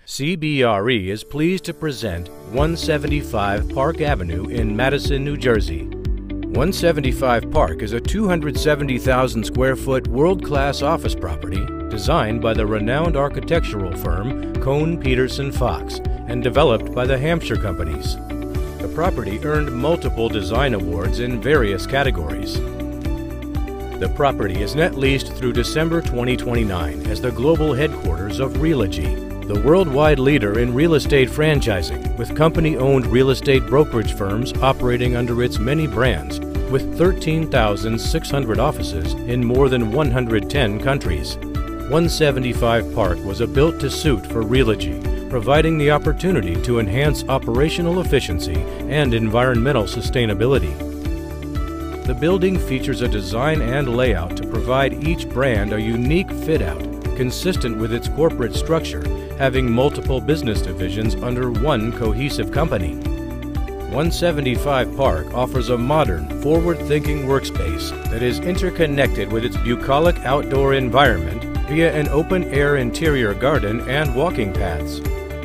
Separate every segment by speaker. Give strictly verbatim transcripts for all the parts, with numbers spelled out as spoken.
Speaker 1: C B R E is pleased to present one seventy-five Park Avenue in Madison, New Jersey. one seventy-five Park is a two hundred seventy thousand square foot world-class office property designed by the renowned architectural firm Kohn Pedersen Fox and developed by the Hampshire companies. The property earned multiple design awards in various categories. The property is net leased through December twenty twenty-nine as the global headquarters of Realogy, the worldwide leader in real estate franchising, with company-owned real estate brokerage firms operating under its many brands, with thirteen thousand six hundred offices in more than one hundred ten countries. one seventy-five Park was a built-to-suit for Realogy, providing the opportunity to enhance operational efficiency and environmental sustainability. The building features a design and layout to provide each brand a unique fit-out, consistent with its corporate structure, having multiple business divisions under one cohesive company. one seventy-five Park offers a modern, forward-thinking workspace that is interconnected with its bucolic outdoor environment via an open-air interior garden and walking paths.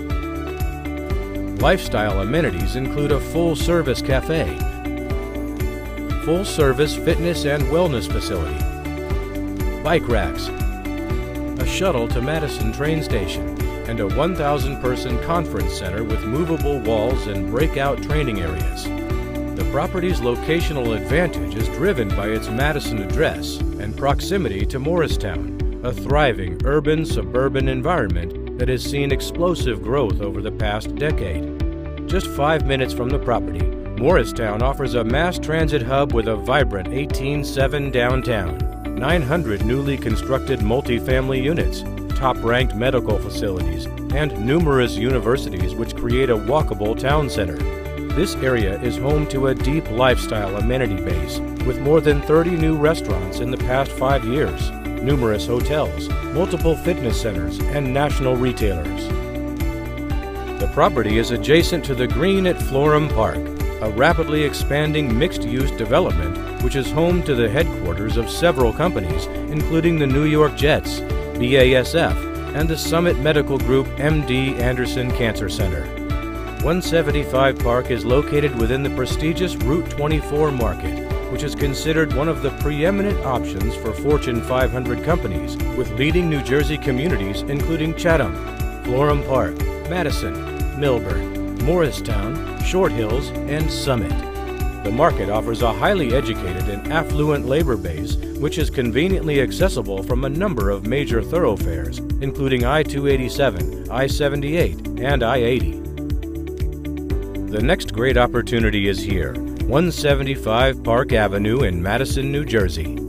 Speaker 1: Lifestyle amenities include a full-service cafe, full-service fitness and wellness facility, bike racks, a shuttle to Madison train station, and a one thousand person conference center with movable walls and breakout training areas. The property's locational advantage is driven by its Madison address and proximity to Morristown, a thriving urban suburban environment that has seen explosive growth over the past decade. Just five minutes from the property, Morristown offers a mass transit hub with a vibrant eighteen seven downtown, nine hundred newly constructed multifamily units, top-ranked medical facilities, and numerous universities which create a walkable town center. This area is home to a deep lifestyle amenity base with more than thirty new restaurants in the past five years, numerous hotels, multiple fitness centers, and national retailers. The property is adjacent to the Green at Florham Park, a rapidly expanding mixed-use development which is home to the headquarters of several companies, including the New York Jets, B A S F, and the Summit Medical Group M D Anderson Cancer Center. one seventy-five Park is located within the prestigious Route twenty-four market, which is considered one of the preeminent options for Fortune five hundred companies, with leading New Jersey communities including Chatham, Florham Park, Madison, Milburn, Morristown, Short Hills, and Summit. The market offers a highly educated and affluent labor base, which is conveniently accessible from a number of major thoroughfares, including I two eighty-seven, I seventy-eight, and I eighty. The next great opportunity is here, one seventy-five Park Avenue in Madison, New Jersey.